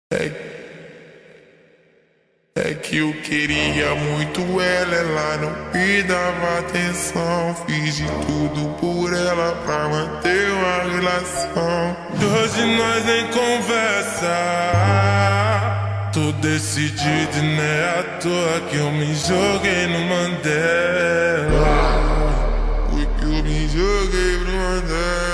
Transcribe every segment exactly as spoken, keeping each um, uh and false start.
É, é que eu queria muito ela, ela não me dava atenção. Fiz de tudo por ela pra manter uma relação. E hoje nós nem conversa. Tô decidido e não é à toa que eu me joguei no Mandela. Foi que eu me joguei pro Mandela.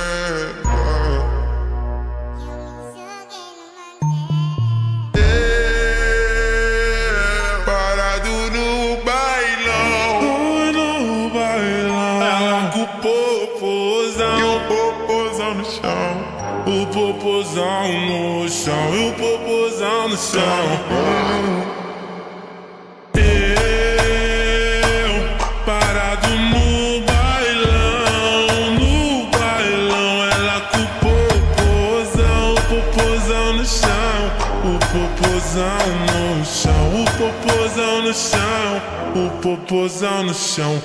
Popozão, e o popozão no chão, o popozão no chão, e o popozão no chão. Eu parado no bailão, no bailão, ela com o popozão, o popozão no chão, o popozão no chão, o popozão no chão, o popozão no chão.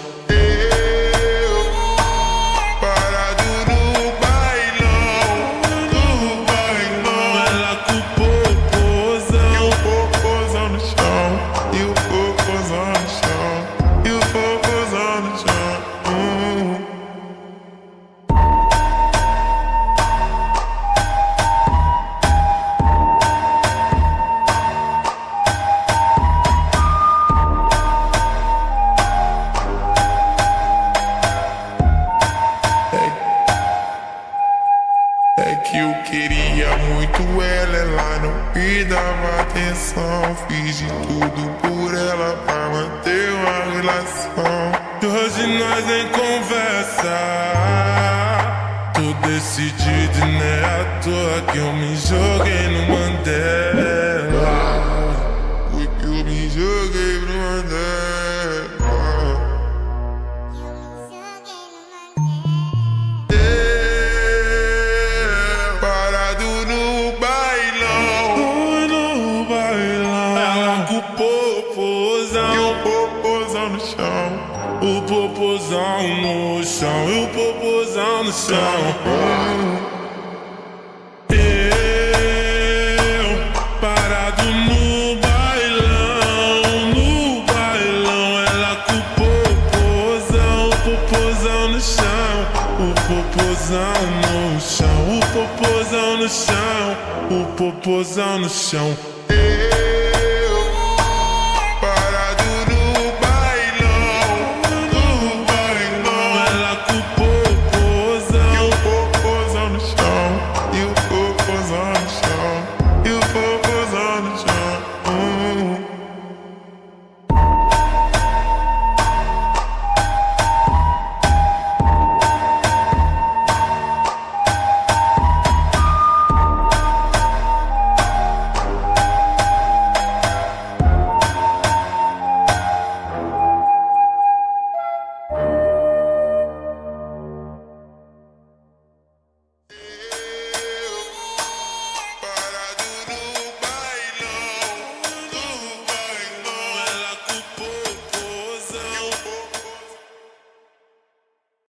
É que eu queria muito ela, ela não me dava atenção. Fiz de tudo por ela pra manter uma relação. E hoje nós nem conversa. Tô decidido e não é à toa que eu me joguei no Mandela. Foi que eu me joguei pro Mandela. Popozão, e o popozão no chão, o popozão no chão, e o popozão no chão. Eu parado no bailão, no bailão, ela com o popozão, o popozão no chão, o popozão no chão, o popozão no chão, o popozão no chão.